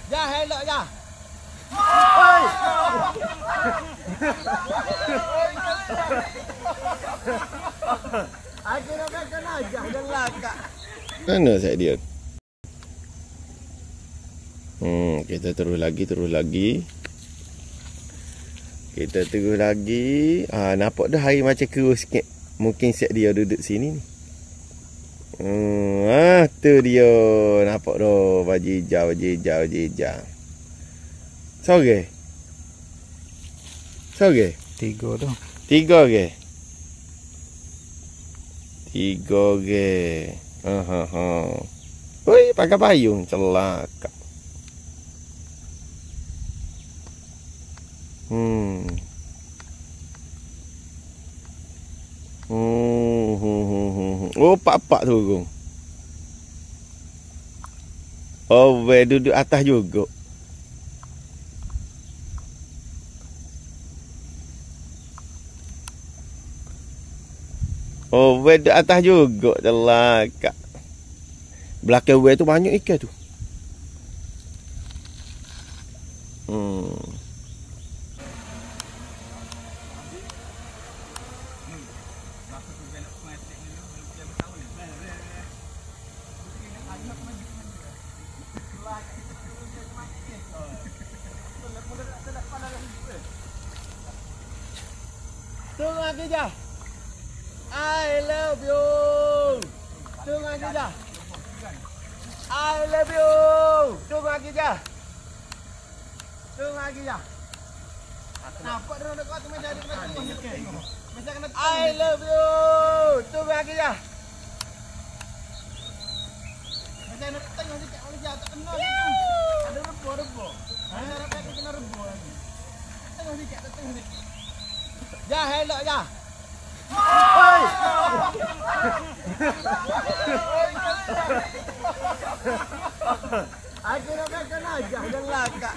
Ya, helok ya. Oi. Aku nak makan aja dan laka. Mana saya dia? Kita terus lagi. Kita terus lagi. Nampak dah hari macam keruh sikit. Mungkin set dia duduk sini ni. Tu dia. Nampak dah baju hijau. Sore. 3 dah. 3 ke? 3 ke? Oi, pakai payung celaka. Oh, pak turun. Oh, duduk atas juga. Oh, duduk atas juga celaka. Belakang tu banyak ikan tu. Tunggu lagi je. I love you. Tunggu lagi je. I love you. Tunggu lagi je. Nampak dia dekat tu meja dia kena tunggu. Meja kena I love you. Tunggu lagi je. Meja nak tengok sikit meja tak kena situ. Ada rebo. Ada rapat kena rebo lagi. Tengok sikit. Ya, helok ya. Oi. Aku nak makan aja dan laka.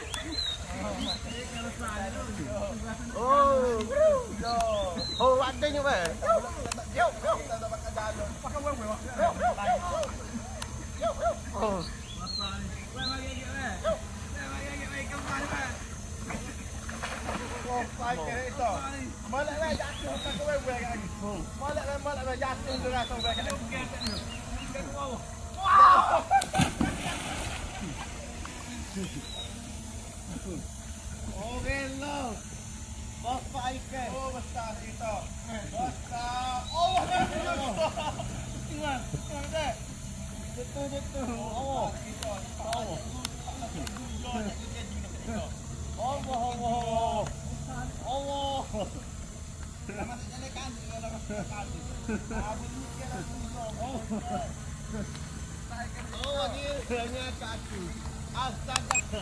Oh, adanya apa? Yuk. Tak pakai jalan. Pakai wewe. Yuk. Oh. Pakai itu. Malak lah jatuh pakai wewe lagi. Malak jatuh tu rasa wewe kat ni. Oh, hello. Bapak ikan. Oh, besar kita. Besar. Oh, Jatuh. Oh. Allah. Nama jalan kami kalau kami. Oh, dia hanya kaki. Astaga.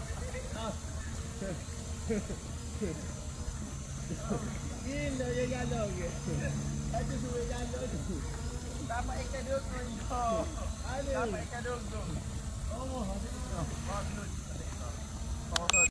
Gila ya jalan ke. Itu suwe jalan tu. Dapat ikan dulu. Dapat ikan dulu. Oh, bagus.